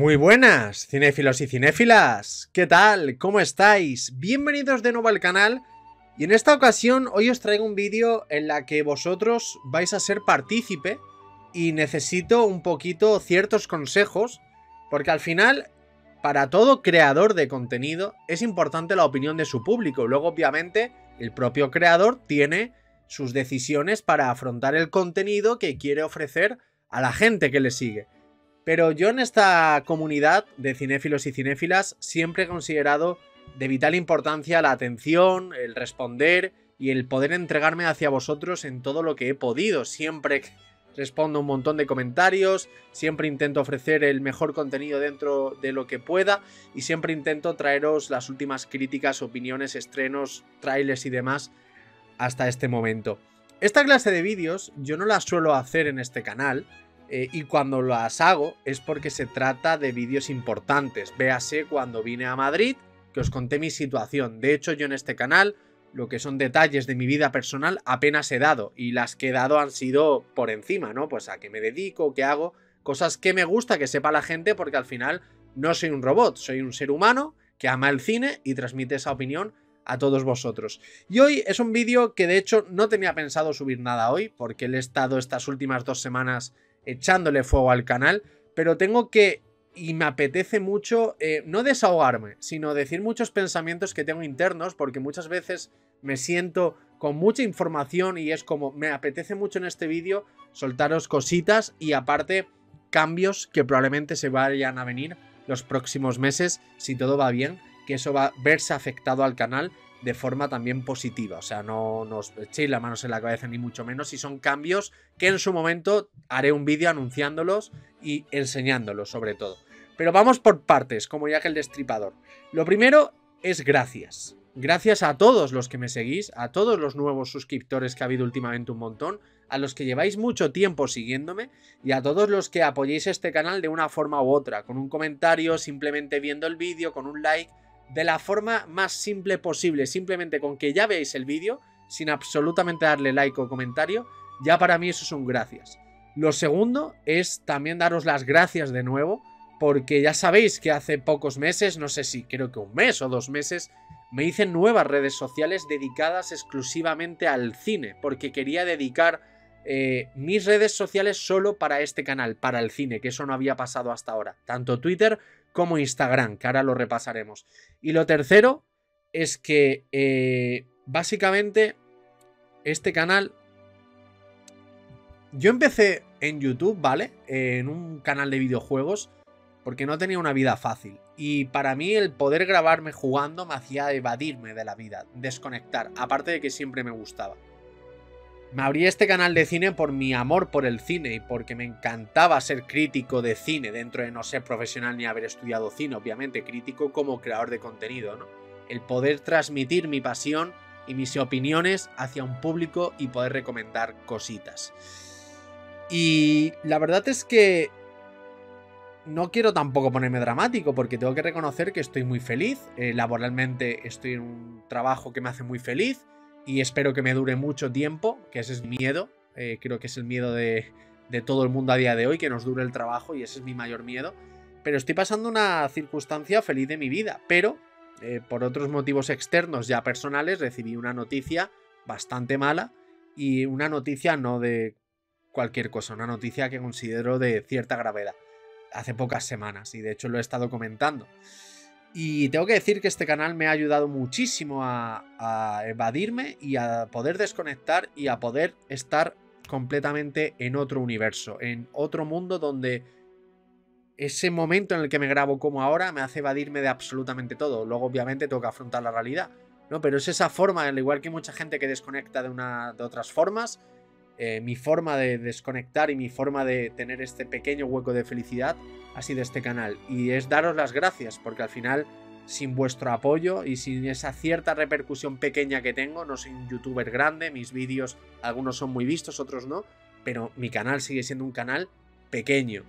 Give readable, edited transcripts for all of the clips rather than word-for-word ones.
Muy buenas, cinéfilos y cinéfilas. ¿Qué tal? ¿Cómo estáis? Bienvenidos de nuevo al canal. Y en esta ocasión hoy os traigo un vídeo en la que vosotros vais a ser partícipe y necesito un poquito ciertos consejos, porque al final, para todo creador de contenido, es importante la opinión de su público. Luego, obviamente, el propio creador tiene sus decisiones para afrontar el contenido que quiere ofrecer a la gente que le sigue. Pero yo en esta comunidad de cinéfilos y cinéfilas siempre he considerado de vital importancia la atención, el responder y el poder entregarme hacia vosotros en todo lo que he podido. Siempre respondo un montón de comentarios, siempre intento ofrecer el mejor contenido dentro de lo que pueda y siempre intento traeros las últimas críticas, opiniones, estrenos, trailers y demás hasta este momento. Esta clase de vídeos yo no las suelo hacer en este canal. Y cuando las hago es porque se trata de vídeos importantes. Véase cuando vine a Madrid, que os conté mi situación. De hecho, yo en este canal, lo que son detalles de mi vida personal apenas he dado. Y las que he dado han sido por encima, ¿no? Pues a qué me dedico, qué hago. Cosas que me gusta que sepa la gente, porque al final no soy un robot. Soy un ser humano que ama el cine y transmite esa opinión a todos vosotros. Y hoy es un vídeo que de hecho no tenía pensado subir nada hoy, porque he estado estas últimas 2 semanas echándole fuego al canal, pero tengo que, y me apetece mucho, no desahogarme, sino decir muchos pensamientos que tengo internos, porque muchas veces me siento con mucha información y es como, me apetece mucho en este vídeo soltaros cositas y aparte cambios que probablemente se vayan a venir los próximos meses, si todo va bien, que eso va a verse afectado al canal de forma también positiva. O sea, no os echéis las manos en la cabeza ni mucho menos, si son cambios que en su momento haré un vídeo anunciándolos y enseñándolos sobre todo. Pero vamos por partes, como Jack el Destripador. Lo primero es gracias. Gracias a todos los que me seguís, a todos los nuevos suscriptores que ha habido últimamente un montón, a los que lleváis mucho tiempo siguiéndome y a todos los que apoyéis este canal de una forma u otra, con un comentario, simplemente viendo el vídeo, con un like, de la forma más simple posible, simplemente con que ya veáis el vídeo, sin absolutamente darle like o comentario, ya para mí eso es un gracias. Lo segundo es también daros las gracias de nuevo, porque ya sabéis que hace pocos meses, no sé si creo que un mes o 2 meses, me hice nuevas redes sociales dedicadas exclusivamente al cine, porque quería dedicar mis redes sociales solo para este canal, para el cine, que eso no había pasado hasta ahora, tanto Twitter como Instagram, que ahora lo repasaremos. Y lo tercero es que básicamente este canal, yo empecé en YouTube, ¿vale? En un canal de videojuegos, porque no tenía una vida fácil. Y para mí el poder grabarme jugando me hacía evadirme de la vida, desconectar, aparte de que siempre me gustaba. Me abrí este canal de cine por mi amor por el cine y porque me encantaba ser crítico de cine, dentro de no ser profesional ni haber estudiado cine, obviamente, crítico como creador de contenido, ¿no? El poder transmitir mi pasión y mis opiniones hacia un público y poder recomendar cositas. Y la verdad es que no quiero tampoco ponerme dramático, porque tengo que reconocer que estoy muy feliz, laboralmente estoy en un trabajo que me hace muy feliz, y espero que me dure mucho tiempo, que ese es mi miedo. Creo que es el miedo de todo el mundo a día de hoy, que nos dure el trabajo, y ese es mi mayor miedo. Pero estoy pasando una circunstancia feliz de mi vida, pero por otros motivos externos ya personales recibí una noticia bastante mala, y una noticia no de cualquier cosa, una noticia que considero de cierta gravedad, hace pocas semanas, y de hecho lo he estado comentando. Y tengo que decir que este canal me ha ayudado muchísimo a evadirme y a poder desconectar y a poder estar completamente en otro universo, en otro mundo donde ese momento en el que me grabo como ahora me hace evadirme de absolutamente todo. Luego obviamente tengo que afrontar la realidad, ¿no? Pero es esa forma, al igual que mucha gente que desconecta de otras formas, mi forma de desconectar y mi forma de tener este pequeño hueco de felicidad ha sido este canal, y es daros las gracias, porque al final sin vuestro apoyo y sin esa cierta repercusión pequeña que tengo, no soy un youtuber grande, mis vídeos algunos son muy vistos, otros no, pero mi canal sigue siendo un canal pequeño.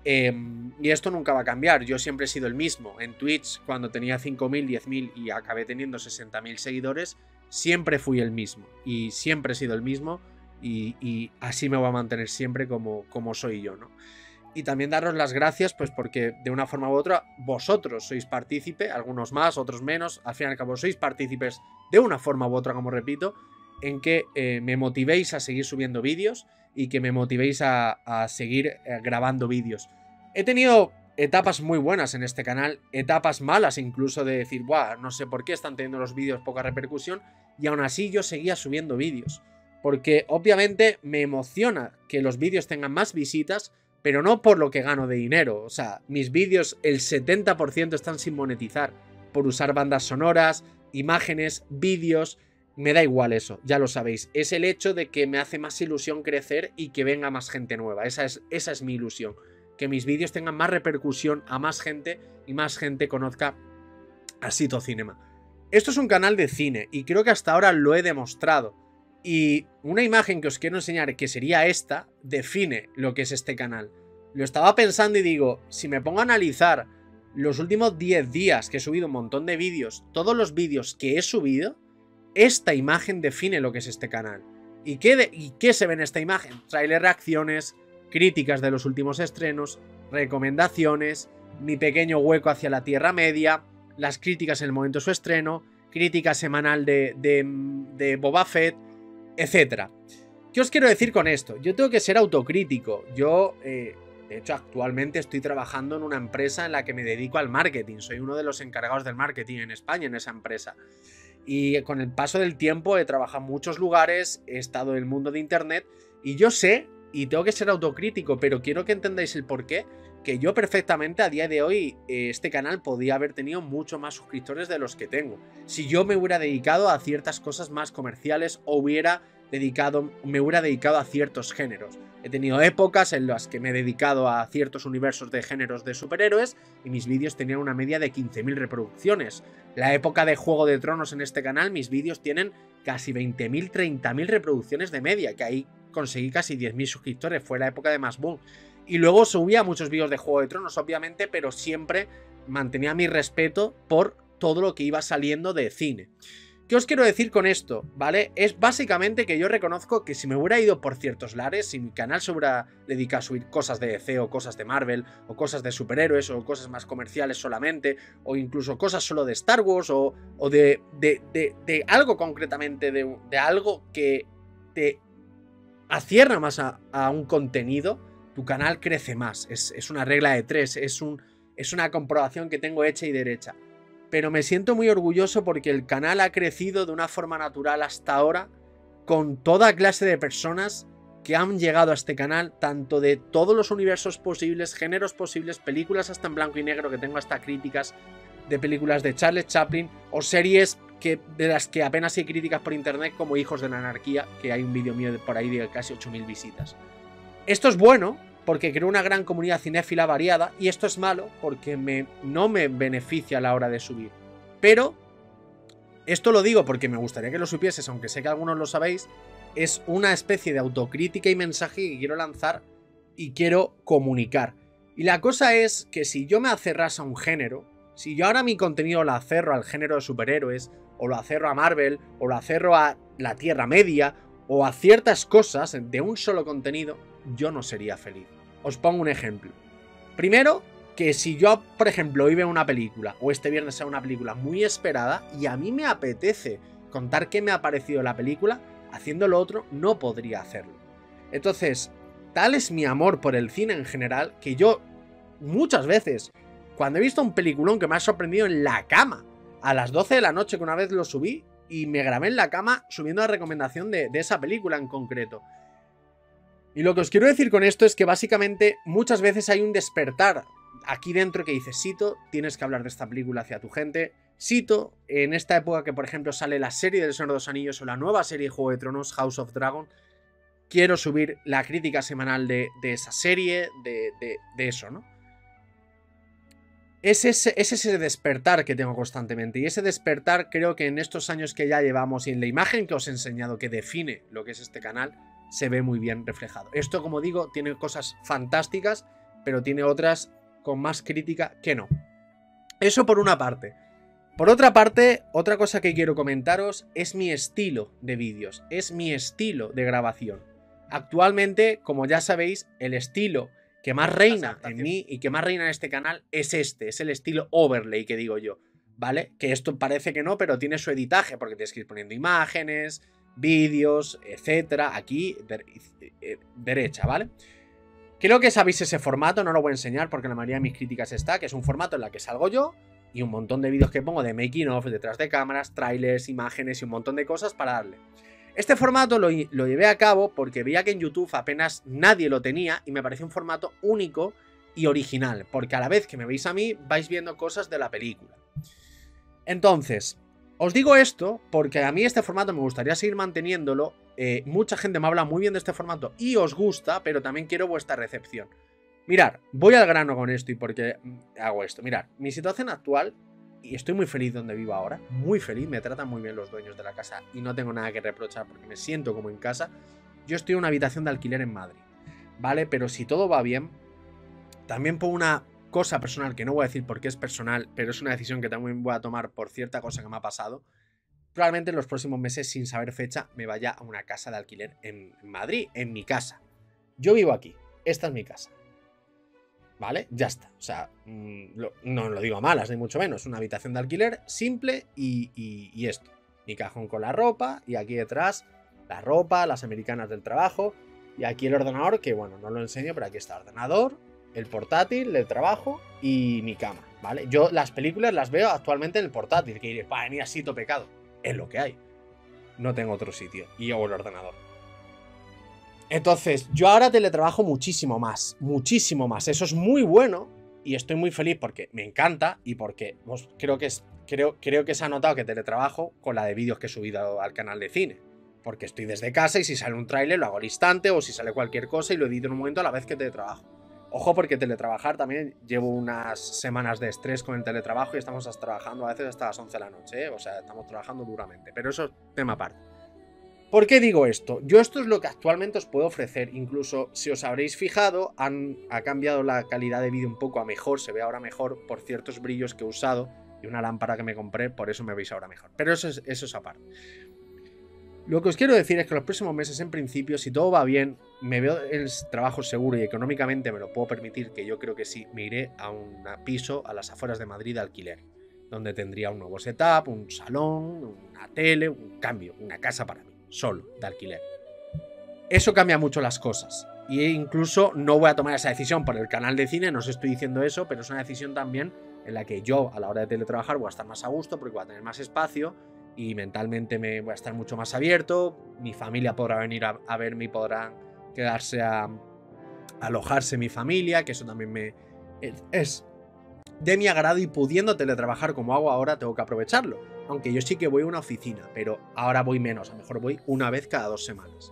Y esto nunca va a cambiar, yo siempre he sido el mismo. En Twitch, cuando tenía 5.000, 10.000 y acabé teniendo 60.000 seguidores, siempre fui el mismo y siempre he sido el mismo, y así me voy a mantener siempre como soy yo, ¿no? Y también daros las gracias, pues porque de una forma u otra vosotros sois partícipe, algunos más, otros menos, al fin y al cabo sois partícipes de una forma u otra, como repito, en que me motivéis a seguir subiendo vídeos y que me motivéis a seguir grabando vídeos. He tenido etapas muy buenas en este canal, etapas malas incluso de decir, buah, no sé por qué están teniendo los vídeos poca repercusión, y aún así yo seguía subiendo vídeos. Porque obviamente me emociona que los vídeos tengan más visitas, pero no por lo que gano de dinero. O sea, mis vídeos, el 70% están sin monetizar, por usar bandas sonoras, imágenes, vídeos. Me da igual eso, ya lo sabéis. Es el hecho de que me hace más ilusión crecer y que venga más gente nueva. Esa es mi ilusión. Que mis vídeos tengan más repercusión a más gente y más gente conozca a Sito Cinema. Esto es un canal de cine y creo que hasta ahora lo he demostrado. Y una imagen que os quiero enseñar, que sería esta, define lo que es este canal. Lo estaba pensando y digo, si me pongo a analizar los últimos 10 días que he subido un montón de vídeos, todos los vídeos que he subido, esta imagen define lo que es este canal. ¿Y qué se ve en esta imagen? Trailer, reacciones, críticas de los últimos estrenos, recomendaciones, mi pequeño hueco hacia la Tierra Media, las críticas en el momento de su estreno, crítica semanal de Boba Fett, etcétera. ¿Qué os quiero decir con esto? Yo tengo que ser autocrítico. Yo, de hecho, actualmente estoy trabajando en una empresa en la que me dedico al marketing. Soy uno de los encargados del marketing en España, en esa empresa. Y con el paso del tiempo he trabajado en muchos lugares, he estado en el mundo de internet y yo sé, y tengo que ser autocrítico, pero quiero que entendáis el porqué, que yo perfectamente a día de hoy este canal podía haber tenido mucho más suscriptores de los que tengo. Si yo me hubiera dedicado a ciertas cosas más comerciales o me hubiera dedicado a ciertos géneros. He tenido épocas en las que me he dedicado a ciertos universos de géneros de superhéroes y mis vídeos tenían una media de 15.000 reproducciones. La época de Juego de Tronos en este canal, mis vídeos tienen casi 20.000, 30.000 reproducciones de media, que ahí conseguí casi 10.000 suscriptores, fue la época de más boom. Y luego subía muchos vídeos de Juego de Tronos, obviamente, pero siempre mantenía mi respeto por todo lo que iba saliendo de cine. ¿Qué os quiero decir con esto? ¿Vale? Es básicamente que yo reconozco que si me hubiera ido por ciertos lares, si mi canal se hubiera dedicado a subir cosas de DC o cosas de Marvel, o cosas de superhéroes, o cosas más comerciales solamente, o incluso cosas solo de Star Wars, o de algo concretamente, de algo que te acierra más a un contenido, tu canal crece más. Es una regla de 3, es una comprobación que tengo hecha y derecha. Pero me siento muy orgulloso porque el canal ha crecido de una forma natural hasta ahora, con toda clase de personas que han llegado a este canal, tanto de todos los universos posibles, géneros posibles, películas hasta en blanco y negro, que tengo hasta críticas de películas de Charles Chaplin, o series de las que apenas hay críticas por internet, como Hijos de la Anarquía, que hay un vídeo mío por ahí de casi 8.000 visitas. Esto es bueno, porque creo una gran comunidad cinéfila variada, y esto es malo porque no me beneficia a la hora de subir. Pero esto lo digo porque me gustaría que lo supieses, aunque sé que algunos lo sabéis, es una especie de autocrítica y mensaje que quiero lanzar y quiero comunicar. Y la cosa es que si yo me acerrase a un género, si yo ahora mi contenido lo acerro al género de superhéroes, o lo acerro a Marvel, o lo acerro a la Tierra Media, o a ciertas cosas de un solo contenido, yo no sería feliz. Os pongo un ejemplo. Primero, que si yo, por ejemplo, hoy veo una película, o este viernes sea una película muy esperada, y a mí me apetece contar qué me ha parecido la película, haciendo lo otro, no podría hacerlo. Entonces, tal es mi amor por el cine en general, que yo, muchas veces, cuando he visto un peliculón que me ha sorprendido en la cama, a las 12 de la noche, que una vez lo subí, y me grabé en la cama subiendo la recomendación de esa película en concreto. Y lo que os quiero decir con esto es que básicamente muchas veces hay un despertar aquí dentro que dices, Sito, tienes que hablar de esta película hacia tu gente. Sito, en esta época que por ejemplo sale la serie del Señor de los Anillos o la nueva serie de Juego de Tronos, House of Dragon, quiero subir la crítica semanal de esa serie, de eso, ¿no? Es ese despertar que tengo constantemente, y ese despertar creo que en estos años que ya llevamos y en la imagen que os he enseñado que define lo que es este canal, se ve muy bien reflejado. Esto, como digo, tiene cosas fantásticas, pero tiene otras con más crítica que no. Eso por una parte. Por otra parte, otra cosa que quiero comentaros es mi estilo de vídeos, es mi estilo de grabación. Actualmente, como ya sabéis, el estilo que más reina en mí y que más reina en este canal es es el estilo overlay que digo yo, ¿vale? Que esto parece que no, pero tiene su editaje, porque tienes que ir poniendo imágenes, vídeos, etcétera, aquí, derecha, ¿vale? Creo que sabéis ese formato, no lo voy a enseñar porque la mayoría de mis críticas está, que es un formato en el que salgo yo y un montón de vídeos que pongo de making of, detrás de cámaras, trailers, imágenes y un montón de cosas para darle. Este formato lo llevé a cabo porque veía que en YouTube apenas nadie lo tenía y me pareció un formato único y original, porque a la vez que me veis a mí, vais viendo cosas de la película. Entonces, os digo esto porque a mí este formato me gustaría seguir manteniéndolo. Mucha gente me habla muy bien de este formato y os gusta, pero también quiero vuestra recepción. Mirad, voy al grano con esto y por qué hago esto. Mirad, mi situación actual, y estoy muy feliz donde vivo ahora, muy feliz, me tratan muy bien los dueños de la casa y no tengo nada que reprochar porque me siento como en casa. Yo estoy en una habitación de alquiler en Madrid, ¿vale? Pero si todo va bien, también por una cosa personal, que no voy a decir por qué es personal, pero es una decisión que también voy a tomar por cierta cosa que me ha pasado, probablemente en los próximos meses, sin saber fecha, me vaya a una casa de alquiler en Madrid, en mi casa. Yo vivo aquí, esta es mi casa. ¿Vale? Ya está. O sea, no lo digo a malas, ni mucho menos. Una habitación de alquiler simple y esto. Mi cajón con la ropa y aquí detrás la ropa, las americanas del trabajo y aquí el ordenador, que bueno, no lo enseño, pero aquí está el ordenador, el portátil del trabajo y mi cama, ¿vale? Yo las películas las veo actualmente en el portátil, que diréis, va, ni así to pecado. Es lo que hay. No tengo otro sitio. Y yo el ordenador. Entonces, yo ahora teletrabajo muchísimo más. Muchísimo más. Eso es muy bueno. Y estoy muy feliz porque me encanta. Y porque creo que se ha notado que teletrabajo con la de vídeos que he subido al canal de cine. Porque estoy desde casa y si sale un tráiler lo hago al instante. O si sale cualquier cosa y lo edito en un momento a la vez que teletrabajo. Ojo, porque teletrabajar también llevo unas semanas de estrés con el teletrabajo y estamos trabajando a veces hasta las 11 de la noche, ¿eh? O sea, estamos trabajando duramente, pero eso es tema aparte. ¿Por qué digo esto? Yo esto es lo que actualmente os puedo ofrecer, incluso si os habréis fijado, ha cambiado la calidad de vídeo un poco a mejor, se ve ahora mejor por ciertos brillos que he usado y una lámpara que me compré, por eso me veis ahora mejor, pero eso es aparte. Lo que os quiero decir es que los próximos meses, en principio, si todo va bien, me veo el trabajo seguro y económicamente me lo puedo permitir, que yo creo que sí, me iré a un piso a las afueras de Madrid de alquiler, donde tendría un nuevo setup, un salón, una tele, un cambio, una casa para mí, solo, de alquiler. Eso cambia mucho las cosas. Y incluso no voy a tomar esa decisión por el canal de cine, no os estoy diciendo eso, pero es una decisión también en la que yo, a la hora de teletrabajar, voy a estar más a gusto porque voy a tener más espacio y mentalmente me voy a estar mucho más abierto, mi familia podrá venir a verme y podrán quedarse a alojarse mi familia, que eso también es de mi agrado y pudiendo teletrabajar como hago ahora tengo que aprovecharlo, aunque yo sí que voy a una oficina, pero ahora voy menos, a lo mejor voy una vez cada 2 semanas.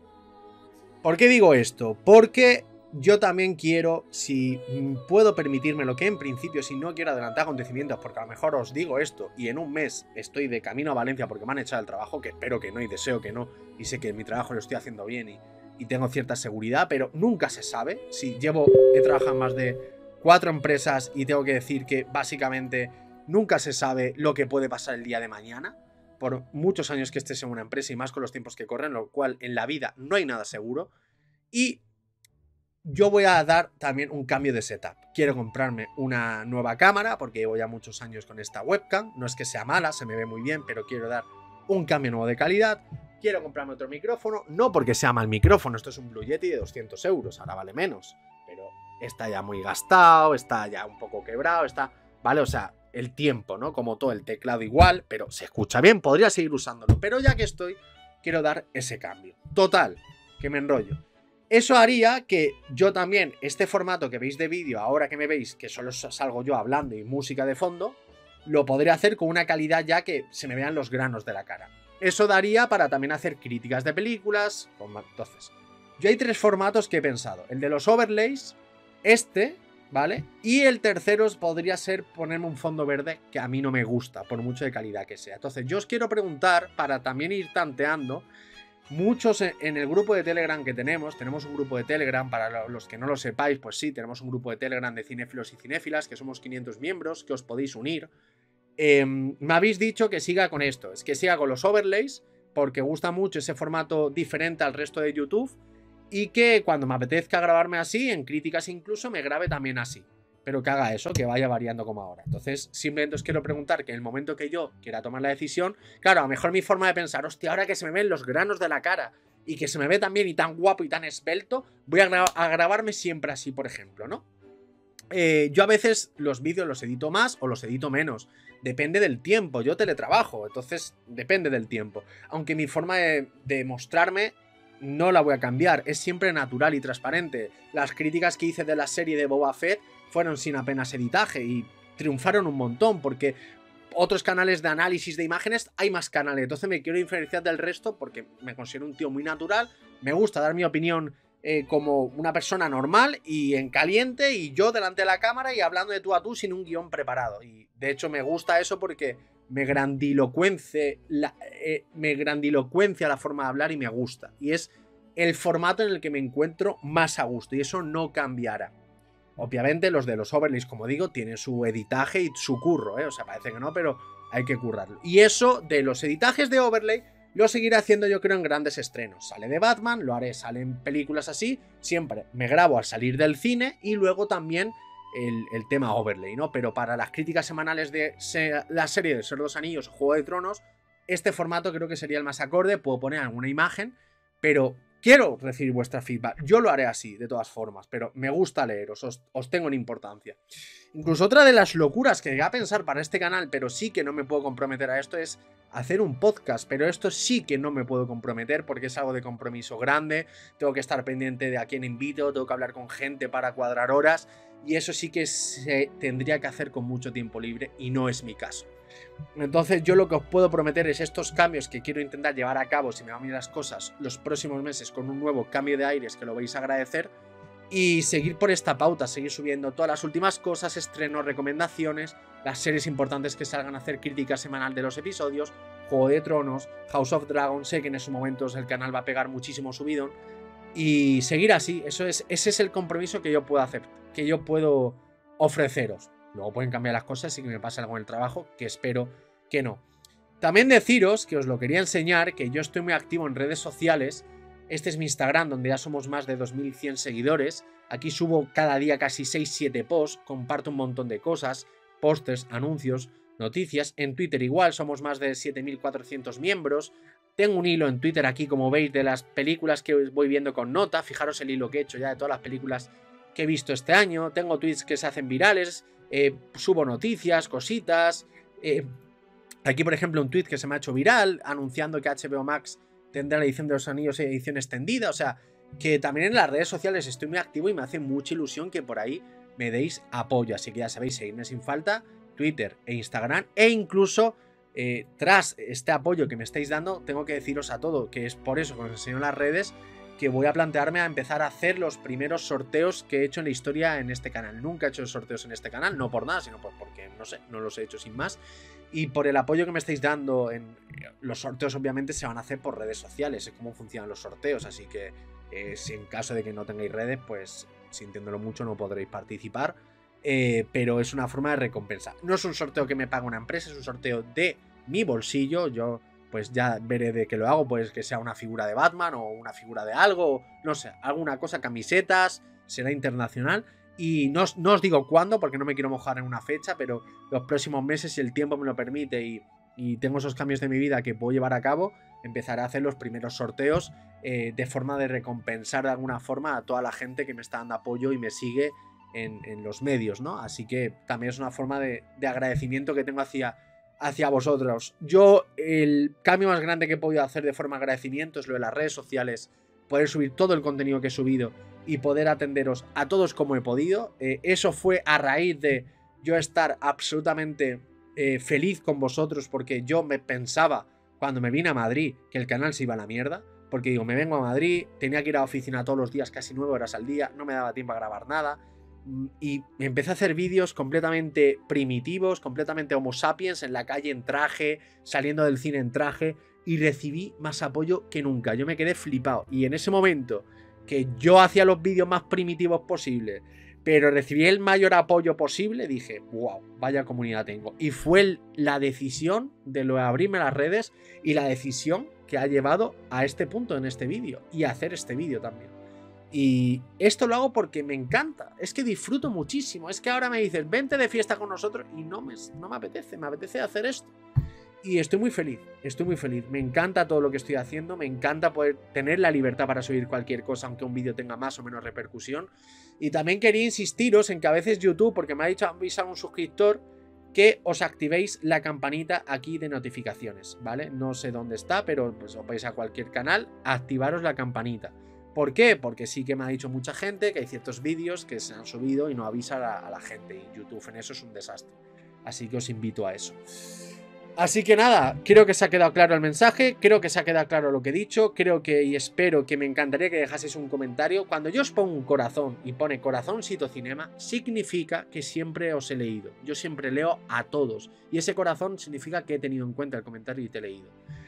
¿Por qué digo esto? Porque yo también quiero, si puedo permitirme lo que en principio, si no quiero adelantar acontecimientos, porque a lo mejor os digo esto y en un mes estoy de camino a Valencia porque me han echado el trabajo, que espero que no y deseo que no, y sé que mi trabajo lo estoy haciendo bien y tengo cierta seguridad, pero nunca se sabe. Si he trabajado en más de 4 empresas y tengo que decir que básicamente nunca se sabe lo que puede pasar el día de mañana, por muchos años que estés en una empresa y más con los tiempos que corren, lo cual en la vida no hay nada seguro. Y yo voy a dar también un cambio de setup. Quiero comprarme una nueva cámara porque llevo ya muchos años con esta webcam. No es que sea mala, se me ve muy bien, pero quiero dar un cambio nuevo de calidad. Quiero comprarme otro micrófono, no porque sea mal micrófono, esto es un Blue Yeti de 200 euros, ahora vale menos, pero está ya muy gastado, está ya un poco quebrado, ¿vale? O sea, el tiempo, ¿no? Como todo, el teclado igual, pero se escucha bien, podría seguir usándolo, pero ya que estoy, quiero dar ese cambio. Total, que me enrollo. Eso haría que yo también, este formato que veis de vídeo, ahora que me veis, que solo salgo yo hablando y música de fondo, lo podría hacer con una calidad ya que se me vean los granos de la cara. Eso daría para también hacer críticas de películas. Entonces, yo hay 3 formatos que he pensado. El de los overlays, ¿vale? Y el tercero podría ser ponerme un fondo verde que a mí no me gusta, por mucho de calidad que sea. Entonces, yo os quiero preguntar, para también ir tanteando, muchos en el grupo de Telegram que tenemos un grupo de Telegram, para los que no lo sepáis, pues sí, tenemos un grupo de Telegram de cinéfilos y cinéfilas, que somos 500 miembros, que os podéis unir. Me habéis dicho que siga con esto, es que siga con los overlays, porque gusta mucho ese formato diferente al resto de YouTube, y que cuando me apetezca grabarme así, en críticas incluso, me grabe también así. Pero que haga eso, que vaya variando como ahora. Entonces, simplemente os quiero preguntar que en el momento que yo quiera tomar la decisión, claro, a lo mejor mi forma de pensar, hostia, ahora que se me ven los granos de la cara y que se me ve tan bien y tan guapo y tan esbelto, voy a grabarme siempre así, por ejemplo, ¿no? Yo a veces los vídeos los edito más o los edito menos. Depende del tiempo, yo teletrabajo, entonces depende del tiempo. Aunque mi forma de mostrarme no la voy a cambiar, es siempre natural y transparente. Las críticas que hice de la serie de Boba Fett fueron sin apenas editaje y triunfaron un montón porque otros canales de análisis de imágenes hay más canales, entonces me quiero diferenciar del resto porque me considero un tío muy natural, me gusta dar mi opinión como una persona normal y en caliente y yo delante de la cámara y hablando de tú a tú sin un guión preparado. Y de hecho me gusta eso porque me grandilocuencia la forma de hablar y me gusta. Y es el formato en el que me encuentro más a gusto y eso no cambiará. Obviamente los de los overlays, como digo, tienen su editaje y su curro, o sea, parece que no, pero hay que currarlo. Y eso de los editajes de overlay lo seguiré haciendo yo creo en grandes estrenos. Sale de Batman, lo haré, salen películas así, siempre me grabo al salir del cine y luego también el tema overlay, ¿no? Pero para las críticas semanales de la serie de Señor de los Anillos, Juego de Tronos, este formato creo que sería el más acorde, puedo poner alguna imagen, pero quiero recibir vuestra feedback. Yo lo haré así, de todas formas, pero me gusta leeros, os tengo en importancia. Incluso otra de las locuras que llegué a pensar para este canal, pero sí que no me puedo comprometer a esto, es hacer un podcast. Pero esto sí que no me puedo comprometer porque es algo de compromiso grande. Tengo que estar pendiente de a quién invito, tengo que hablar con gente para cuadrar horas. Y eso sí que se tendría que hacer con mucho tiempo libre y no es mi caso. Entonces yo lo que os puedo prometer es estos cambios que quiero intentar llevar a cabo, si me van bien las cosas, los próximos meses con un nuevo cambio de aires que lo vais a agradecer y seguir por esta pauta, seguir subiendo todas las últimas cosas, estrenos, recomendaciones, las series importantes que salgan a hacer crítica semanal de los episodios, Juego de Tronos, House of Dragon, sé que en esos momentos el canal va a pegar muchísimo subidón y seguir así, ese es el compromiso que yo puedo hacer, que yo puedo ofreceros. Luego pueden cambiar las cosas y que me pase algo en el trabajo, que espero que no. También deciros, que os lo quería enseñar, que yo estoy muy activo en redes sociales. Este es mi Instagram, donde ya somos más de 2100 seguidores. Aquí subo cada día casi 6-7 posts, comparto un montón de cosas, pósters, anuncios, noticias. En Twitter igual, somos más de 7400 miembros. Tengo un hilo en Twitter aquí, como veis, de las películas que voy viendo con nota. Fijaros el hilo que he hecho ya de todas las películas que he visto este año. Tengo tweets que se hacen virales. Subo noticias, cositas. Aquí, por ejemplo, un tweet que se me ha hecho viral anunciando que HBO Max tendrá la edición de los Anillos en edición extendida. O sea, que también en las redes sociales estoy muy activo y me hace mucha ilusión que por ahí me deis apoyo. Así que ya sabéis, seguidme sin falta, Twitter e Instagram. E incluso, tras este apoyo que me estáis dando, tengo que deciros a todo, que es por eso que os enseño las redes, que voy a plantearme a empezar a hacer los primeros sorteos que he hecho en la historia en este canal. Nunca he hecho sorteos en este canal, no por nada, sino porque, no sé, no los he hecho sin más. Y por el apoyo que me estáis dando, los sorteos obviamente se van a hacer por redes sociales, es como funcionan los sorteos, así que si en caso de que no tengáis redes, pues sintiéndolo mucho no podréis participar, pero es una forma de recompensa. No es un sorteo que me paga una empresa, es un sorteo de mi bolsillo, yo pues ya veré de qué lo hago, pues que sea una figura de Batman o una figura de algo, no sé, alguna cosa, camisetas, será internacional. Y no os digo cuándo, porque no me quiero mojar en una fecha, pero los próximos meses, si el tiempo me lo permite y tengo esos cambios de mi vida que puedo llevar a cabo, empezaré a hacer los primeros sorteos de forma de recompensar de alguna forma a toda la gente que me está dando apoyo y me sigue en los medios, ¿no? Así que también es una forma de agradecimiento que tengo hacia vosotros. Yo, el cambio más grande que he podido hacer de forma de agradecimiento es lo de las redes sociales, poder subir todo el contenido que he subido y poder atenderos a todos como he podido. Eso fue a raíz de yo estar absolutamente feliz con vosotros, porque yo me pensaba cuando me vine a Madrid que el canal se iba a la mierda, porque digo, me vengo a Madrid, tenía que ir a la oficina todos los días, casi 9 horas al día, no me daba tiempo a grabar nada, y empecé a hacer vídeos completamente primitivos, completamente homo sapiens, en la calle en traje, saliendo del cine en traje, y recibí más apoyo que nunca. Yo me quedé flipado, y en ese momento que yo hacía los vídeos más primitivos posibles, pero recibí el mayor apoyo posible, dije, wow, vaya comunidad tengo. Y fue la decisión de lo de abrirme las redes y la decisión que ha llevado a este punto en este vídeo y a hacer este vídeo también. Y esto lo hago porque me encanta, es que disfruto muchísimo. Es que ahora me dices, vente de fiesta con nosotros y no me apetece hacer esto. Y estoy muy feliz, me encanta todo lo que estoy haciendo, me encanta poder tener la libertad para subir cualquier cosa, aunque un vídeo tenga más o menos repercusión. Y también quería insistiros en que a veces YouTube, porque me ha dicho avisar un suscriptor, que os activéis la campanita aquí de notificaciones, ¿vale? No sé dónde está, pero pues os vais a cualquier canal, activaros la campanita. ¿Por qué? Porque sí que me ha dicho mucha gente que hay ciertos vídeos que se han subido y no avisa a la gente, y YouTube en eso es un desastre. Así que os invito a eso. Así que nada, creo que se ha quedado claro el mensaje, creo que se ha quedado claro lo que he dicho, creo que y espero que me encantaría que dejaseis un comentario. Cuando yo os pongo un corazón y pone corazoncito cinema, significa que siempre os he leído. Yo siempre leo a todos y ese corazón significa que he tenido en cuenta el comentario y te he leído.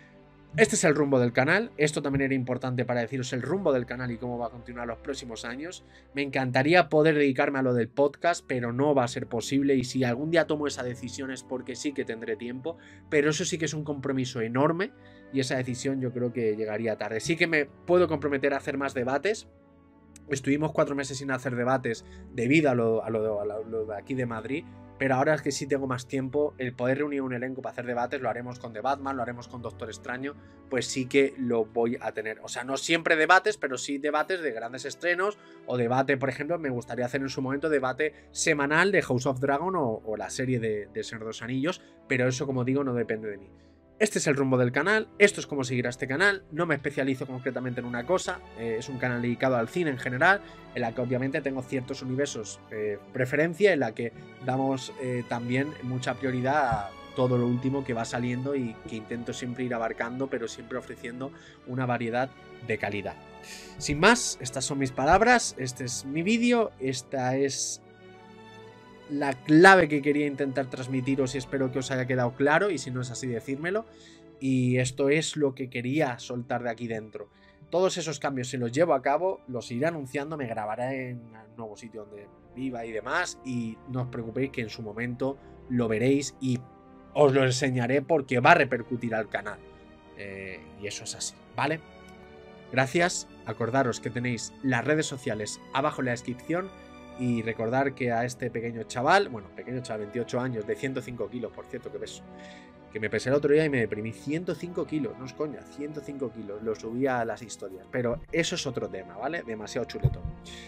Este es el rumbo del canal, esto también era importante para deciros el rumbo del canal y cómo va a continuar los próximos años. Me encantaría poder dedicarme a lo del podcast, pero no va a ser posible y si algún día tomo esa decisión es porque sí que tendré tiempo, pero eso sí que es un compromiso enorme y esa decisión yo creo que llegaría tarde. Sí que me puedo comprometer a hacer más debates. Estuvimos 4 meses sin hacer debates debido a lo de aquí de Madrid. Pero ahora es que sí tengo más tiempo, el poder reunir un elenco para hacer debates, lo haremos con The Batman, lo haremos con Doctor Extraño, pues sí que lo voy a tener. O sea, no siempre debates, pero sí debates de grandes estrenos o debate, por ejemplo, me gustaría hacer en su momento debate semanal de House of Dragon o la serie de Señor de los Anillos, pero eso, como digo, no depende de mí. Este es el rumbo del canal, esto es cómo seguir a este canal, no me especializo concretamente en una cosa, es un canal dedicado al cine en general, en la que obviamente tengo ciertos universos preferencia, en la que damos también mucha prioridad a todo lo último que va saliendo y que intento siempre ir abarcando, pero siempre ofreciendo una variedad de calidad. Sin más, estas son mis palabras, este es mi vídeo, esta es la clave que quería intentar transmitiros y espero que os haya quedado claro y si no es así decírmelo, y esto es lo que quería soltar de aquí dentro. Todos esos cambios si los llevo a cabo los iré anunciando, me grabaré en un nuevo sitio donde viva y demás y no os preocupéis que en su momento lo veréis y os lo enseñaré porque va a repercutir al canal y eso es así, ¿vale? Gracias, acordaros que tenéis las redes sociales abajo en la descripción. Y recordar que a este pequeño chaval, 28 años, de 105 kilos, por cierto, que peso, que me pesé el otro día y me deprimí, 105 kilos, no es coña, 105 kilos, lo subí a las historias, pero eso es otro tema, ¿vale? Demasiado chuleto.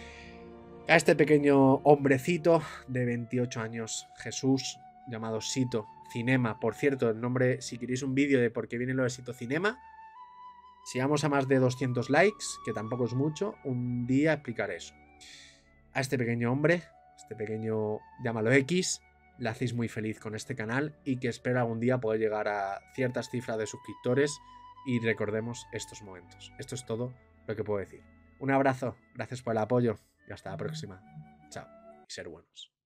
A este pequeño hombrecito de 28 años, Jesús, llamado Sito Cinema, por cierto, el nombre, si queréis un vídeo de por qué viene lo de Sito Cinema, si vamos a más de 200 likes, que tampoco es mucho, un día explicaré eso. A este pequeño hombre, este pequeño, llámalo X, le hacéis muy feliz con este canal y que espero algún día poder llegar a ciertas cifras de suscriptores y recordemos estos momentos. Esto es todo lo que puedo decir. Un abrazo, gracias por el apoyo y hasta la próxima. Chao y ser buenos.